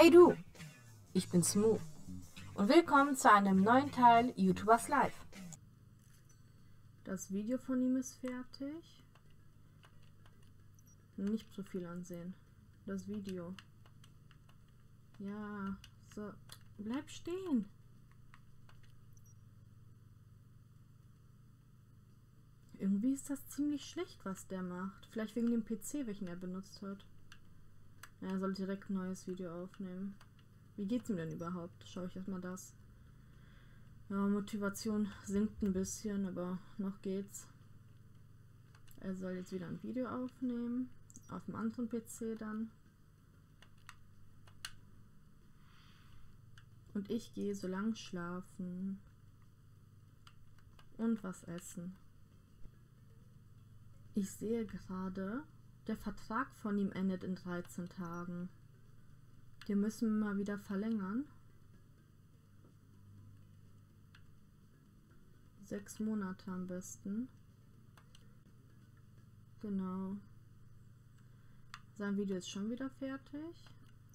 Hey du, ich bin Smooth und willkommen zu einem neuen Teil YouTubers Live. Das Video von ihm ist fertig. Nicht so viel ansehen. Das Video. Ja, so. Bleib stehen. Irgendwie ist das ziemlich schlecht, was der macht. Vielleicht wegen dem PC, welchen er benutzt hat. Ja, er soll direkt ein neues Video aufnehmen. Wie geht's ihm denn überhaupt? Schaue ich erstmal das. Ja, Motivation sinkt ein bisschen, aber noch geht's. Er soll jetzt wieder ein Video aufnehmen. Auf dem anderen PC dann. Und ich gehe so lang schlafen. Und was essen. Ich sehe gerade, der Vertrag von ihm endet in 13 Tagen. Den müssen wir mal wieder verlängern. 6 Monate am besten. Genau. Sein Video ist schon wieder fertig.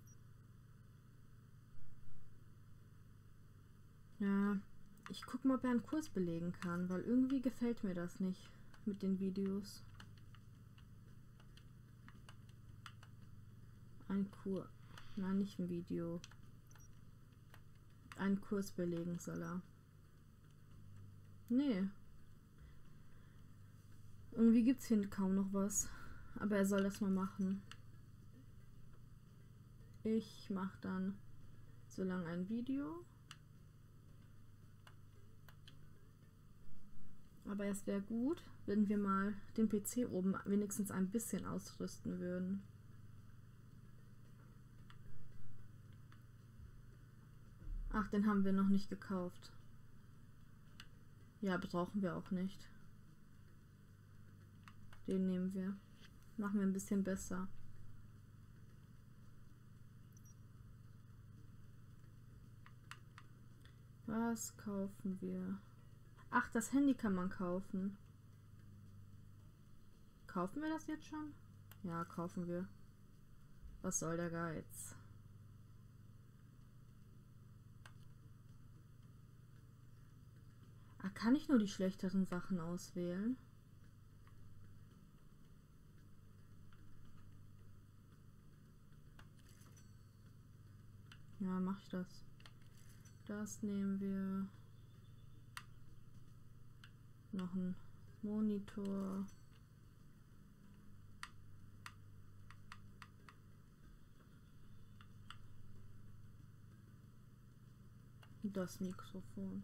Ja, ich gucke mal, ob er einen Kurs belegen kann, weil irgendwie gefällt mir das nicht mit den Videos. Ein Kurs. Nein, nicht ein Video. Einen Kurs belegen soll er. Nee. Irgendwie gibt es hier kaum noch was. Aber er soll das mal machen. Ich mache dann so lange ein Video. Aber es wäre gut, wenn wir mal den PC oben wenigstens ein bisschen ausrüsten würden. Ach, den haben wir noch nicht gekauft. Ja, brauchen wir auch nicht. Den nehmen wir. Machen wir ein bisschen besser. Was kaufen wir? Ach, das Handy kann man kaufen. Kaufen wir das jetzt schon? Ja, kaufen wir. Was soll der Geiz? Ah, kann ich nur die schlechteren Sachen auswählen? Ja, mach ich das. Das nehmen wir. Noch ein Monitor. Und das Mikrofon.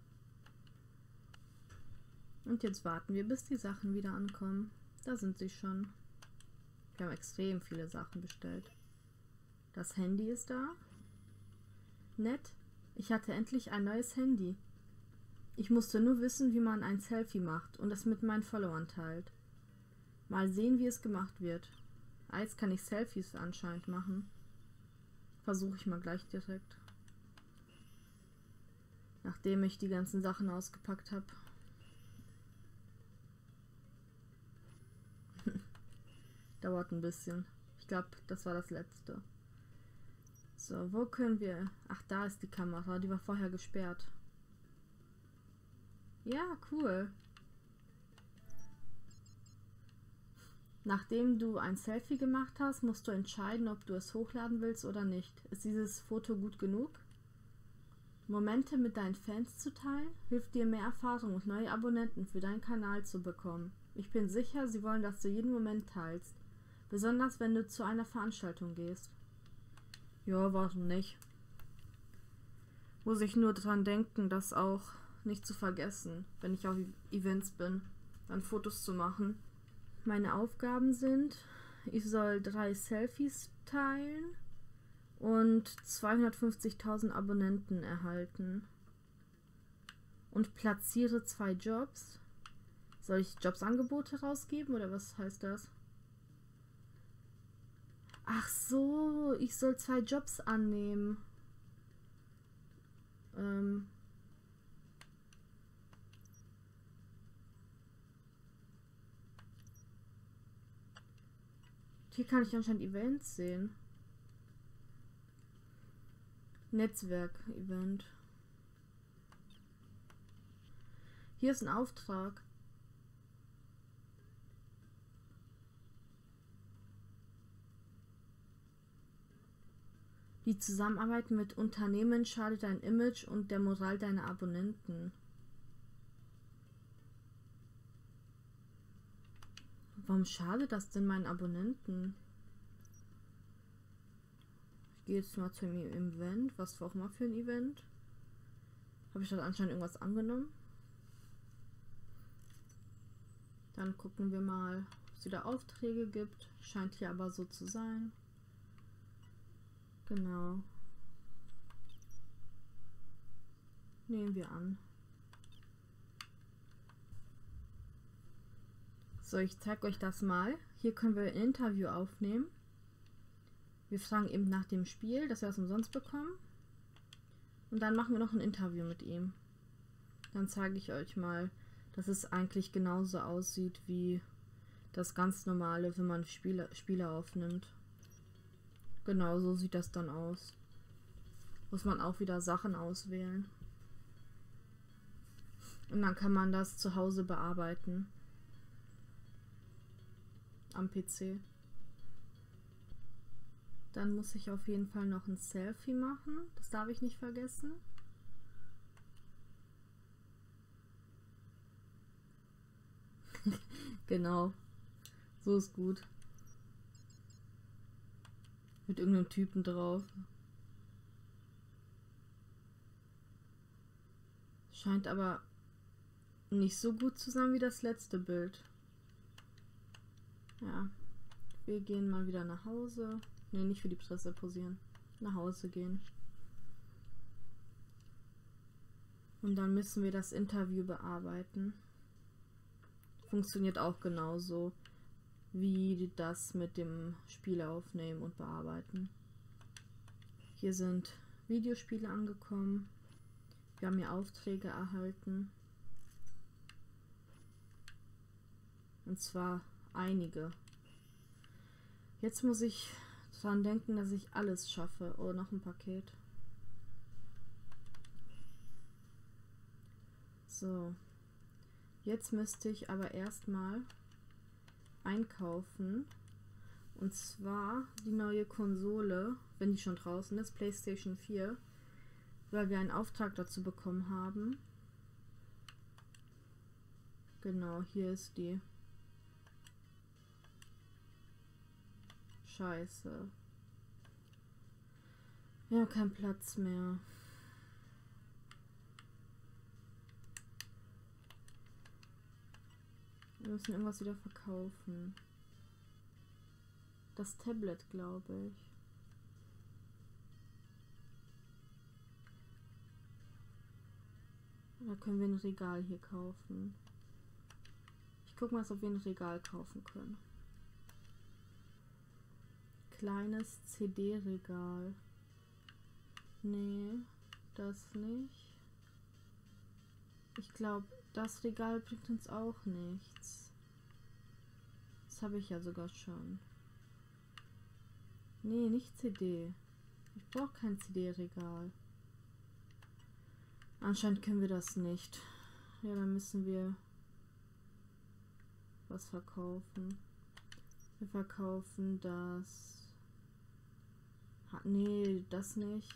Und jetzt warten wir, bis die Sachen wieder ankommen. Da sind sie schon. Wir haben extrem viele Sachen bestellt. Das Handy ist da. Nett. Ich hatte endlich ein neues Handy. Ich musste nur wissen, wie man ein Selfie macht und es mit meinen Followern teilt. Mal sehen, wie es gemacht wird. Jetzt kann ich Selfies anscheinend machen. Versuche ich mal gleich direkt. Nachdem ich die ganzen Sachen ausgepackt habe. Dauert ein bisschen. Ich glaube, das war das letzte. So, wo können wir... Ach, da ist die Kamera. Die war vorher gesperrt. Ja, cool. Nachdem du ein Selfie gemacht hast, musst du entscheiden, ob du es hochladen willst oder nicht. Ist dieses Foto gut genug? Momente mit deinen Fans zu teilen, hilft dir mehr Erfahrung und neue Abonnenten für deinen Kanal zu bekommen. Ich bin sicher, sie wollen, dass du jeden Moment teilst. Besonders wenn du zu einer Veranstaltung gehst. Ja, warum nicht? Muss ich nur dran denken, das auch nicht zu vergessen, wenn ich auf Events bin, dann Fotos zu machen. Meine Aufgaben sind, ich soll 3 Selfies teilen und 250.000 Abonnenten erhalten. Und platziere 2 Jobs. Soll ich Jobsangebote rausgeben oder was heißt das? Ach so, ich soll 2 Jobs annehmen. Hier kann ich anscheinend Events sehen. Netzwerk-Event. Hier ist ein Auftrag. Die Zusammenarbeit mit Unternehmen schadet dein Image und der Moral deiner Abonnenten. Warum schadet das denn meinen Abonnenten? Ich gehe jetzt mal zum Event. Was war auch mal für ein Event? Habe ich dort anscheinend irgendwas angenommen? Dann gucken wir mal, ob es wieder Aufträge gibt. Scheint hier aber so zu sein. Genau. Nehmen wir an. So, ich zeige euch das mal. Hier können wir ein Interview aufnehmen. Wir fragen eben nach dem Spiel, dass wir es umsonst bekommen. Und dann machen wir noch ein Interview mit ihm. Dann zeige ich euch mal, dass es eigentlich genauso aussieht wie das ganz normale, wenn man Spiele aufnimmt. Genau, so sieht das dann aus. Muss man auch wieder Sachen auswählen. Und dann kann man das zu Hause bearbeiten. Am PC. Dann muss ich auf jeden Fall noch ein Selfie machen. Das darf ich nicht vergessen. Genau. So ist gut. Mit irgendeinem Typen drauf. Scheint aber nicht so gut zu sein wie das letzte Bild. Ja. Wir gehen mal wieder nach Hause. Ne, nicht für die Presse posieren. Nach Hause gehen. Und dann müssen wir das Interview bearbeiten. Funktioniert auch genauso wie das mit dem Spiele aufnehmen und bearbeiten. Hier sind Videospiele angekommen. Wir haben hier Aufträge erhalten. Und zwar einige. Jetzt muss ich dran denken, dass ich alles schaffe. Oh, noch ein Paket. So. Jetzt müsste ich aber erstmal einkaufen. Und zwar die neue Konsole, wenn die schon draußen ist, PlayStation 4. Weil wir einen Auftrag dazu bekommen haben. Genau, hier ist die. Scheiße. Wir haben keinen Platz mehr. Wir müssen irgendwas wieder verkaufen. Das Tablet, glaube ich. Oder können wir ein Regal hier kaufen? Ich gucke mal, ob wir ein Regal kaufen können. Kleines CD-Regal. Nee, das nicht. Ich glaube, das Regal bringt uns auch nichts. Das habe ich ja sogar schon. Nee, nicht CD. Ich brauche kein CD-Regal. Anscheinend können wir das nicht. Ja, dann müssen wir was verkaufen. Wir verkaufen das. Nee, das nicht.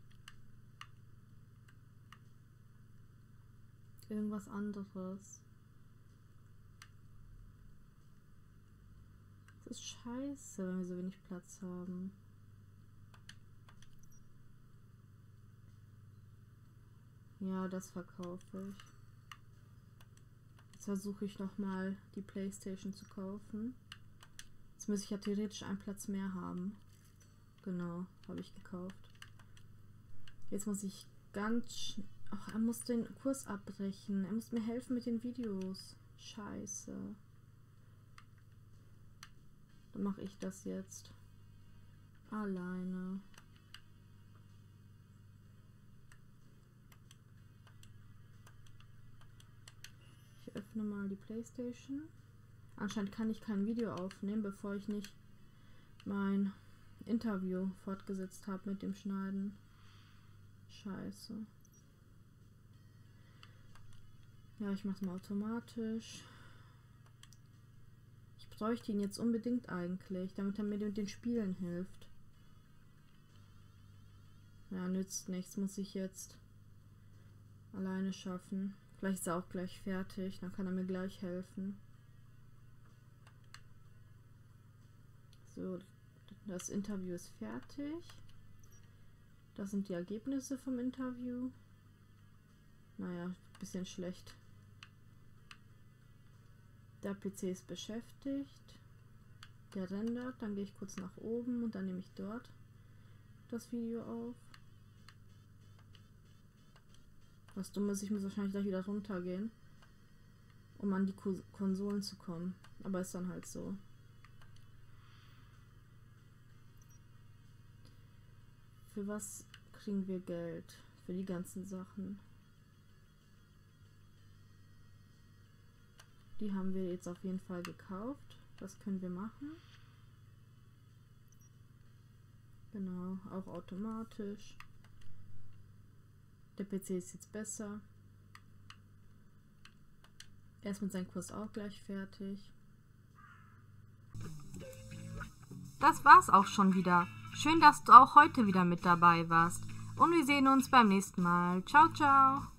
Irgendwas anderes. Das ist scheiße, wenn wir so wenig Platz haben. Ja, das verkaufe ich. Jetzt versuche ich nochmal die PlayStation zu kaufen. Jetzt muss ich ja theoretisch einen Platz mehr haben. Genau, habe ich gekauft. Jetzt muss ich ganz... Ach, er muss den Kurs abbrechen. Er muss mir helfen mit den Videos. Scheiße. Dann mache ich das jetzt. Alleine. Ich öffne mal die PlayStation. Anscheinend kann ich kein Video aufnehmen, bevor ich nicht mein Interview fortgesetzt habe mit dem Schneiden. Scheiße. Ja, ich mach's mal automatisch. Ich bräuchte ihn jetzt unbedingt eigentlich, damit er mir mit den Spielen hilft. Ja, nützt nichts, muss ich jetzt alleine schaffen. Vielleicht ist er auch gleich fertig, dann kann er mir gleich helfen. So, das Interview ist fertig. Das sind die Ergebnisse vom Interview. Naja, bisschen schlecht. Der PC ist beschäftigt. Der rendert. Dann gehe ich kurz nach oben und dann nehme ich dort das Video auf. Was dumm ist, ich muss wahrscheinlich gleich wieder runtergehen, um an die Konsolen zu kommen. Aber ist dann halt so. Für was kriegen wir Geld? Für die ganzen Sachen. Die haben wir jetzt auf jeden Fall gekauft. Das können wir machen. Genau, auch automatisch. Der PC ist jetzt besser. Er ist mit seinem Kurs auch gleich fertig. Das war's auch schon wieder. Schön, dass du auch heute wieder mit dabei warst. Und wir sehen uns beim nächsten Mal. Ciao, ciao.